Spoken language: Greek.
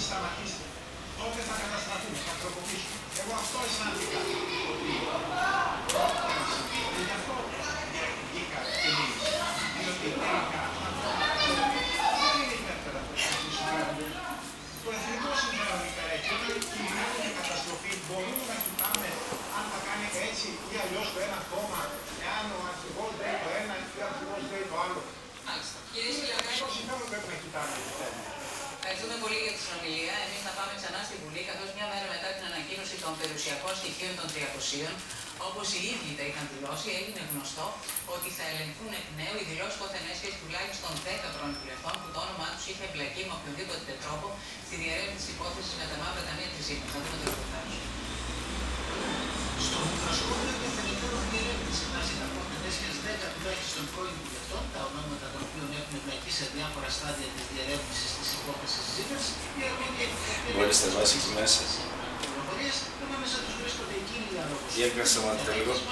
σταματήσετε, τότε θα καταστραφούν, θα τροποποιήσουν. Εγώ αυτό αισθάνθηκα. Γι' αυτό βγήκα και μίλησα. Διότι τελικά δεν είναι υπέρτερα το συμφέρον. Το εθνικό συμφέρον υπερέχει. Όταν κινδυνεύει η καταστροφή, μπορούμε να κοιτάμε αν θα κάνει έτσι ή αλλιώς το ένα κόμμα, εάν ο αρχηγός λέει το ένα ή ο αρχηγός λέει το άλλο. Μάλιστα. Κύριε Σιλιανάκη, Το συμφέρον πρέπει να κοιτάμε. ευχαριστούμε πολύ για τη συνομιλία. Εμείς θα πάμε ξανά στη Βουλή, καθώς μια μέρα μετά την ανακοίνωση των περιουσιακών στοιχείων των 300, όπως οι ίδιοι τα είχαν δηλώσει, έγινε γνωστό ότι θα ελεγχθούν εκ νέου οι δηλώσεις που είχαν έσχεση τουλάχιστον 10 πρώην βουλευτών που το όνομά τους είχε εμπλακεί με οποιοδήποτε τρόπο στη διερεύνηση της υπόθεσης με τα μαύρα ταμεία της ΣΥΠΑ. Θα δούμε το ρεπορτάζ. Στο μικροσκόπιο του Εθνικού Διερεύνηση μαζί τα πρώτα έσχεση 10 τουλάχιστον πρώην βουλευτών, τα ονόματα των οποίων έχουν εμπλακεί σε διάφορα στάδια της διερεύνησης της υπόθεσης της ΣΥΠΑ, η αρμόδια Μπορείς να βάσεις εκεί μέσα. πληροφορίες, ανάμεσα τους βρίσκονται η κύρια λόγος. Για να σταματήσω λίγο.